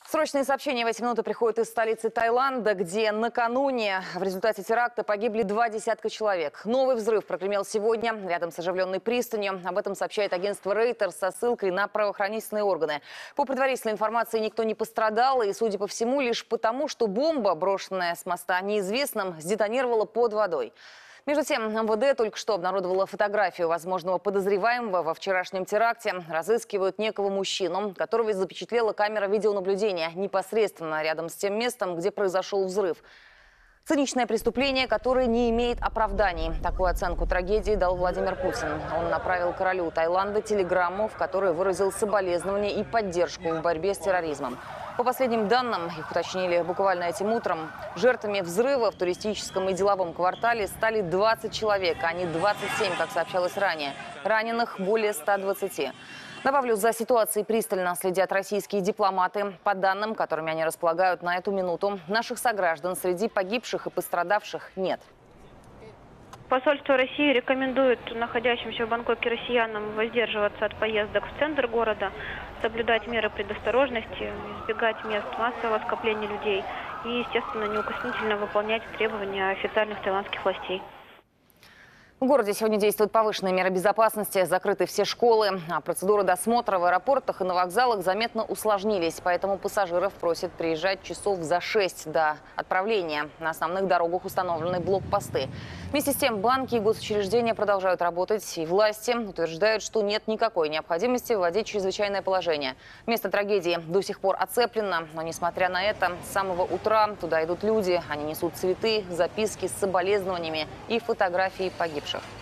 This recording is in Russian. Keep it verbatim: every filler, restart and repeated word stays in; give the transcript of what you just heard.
Срочные сообщения в эти минуты приходят из столицы Таиланда, где накануне в результате теракта погибли два десятка человек. Новый взрыв прогремел сегодня рядом с оживленной пристанью. Об этом сообщает агентство Reuters со ссылкой на правоохранительные органы. По предварительной информации, никто не пострадал. И, судя по всему, лишь потому, что бомба, брошенная с моста неизвестным, сдетонировала под водой. Между тем, эм вэ дэ только что обнародовала фотографию возможного подозреваемого во вчерашнем теракте. Разыскивают некого мужчину, которого запечатлела камера видеонаблюдения непосредственно рядом с тем местом, где произошел взрыв. Циничное преступление, которое не имеет оправданий. Такую оценку трагедии дал Владимир Путин. Он направил королю Таиланда телеграмму, в которой выразил соболезнования и поддержку в борьбе с терроризмом. По последним данным, их уточнили буквально этим утром, жертвами взрыва в туристическом и деловом квартале стали двадцать человек, а не двадцать семь, как сообщалось ранее. Раненых более ста двадцати. Добавлю, за ситуацией пристально следят российские дипломаты. По данным, которыми они располагают на эту минуту, наших сограждан среди погибших и пострадавших нет. Посольство России рекомендует находящимся в Бангкоке россиянам воздерживаться от поездок в центр города, соблюдать меры предосторожности, избегать мест массового скопления людей и, естественно, неукоснительно выполнять требования официальных таиландских властей. В городе сегодня действуют повышенные меры безопасности, закрыты все школы. А процедуры досмотра в аэропортах и на вокзалах заметно усложнились. Поэтому пассажиров просят приезжать часов за шесть до отправления. На основных дорогах установлены блокпосты. Вместе с тем банки и госучреждения продолжают работать. И власти утверждают, что нет никакой необходимости вводить чрезвычайное положение. Место трагедии до сих пор оцеплено. Но несмотря на это, с самого утра туда идут люди. Они несут цветы, записки с соболезнованиями и фотографии погибших.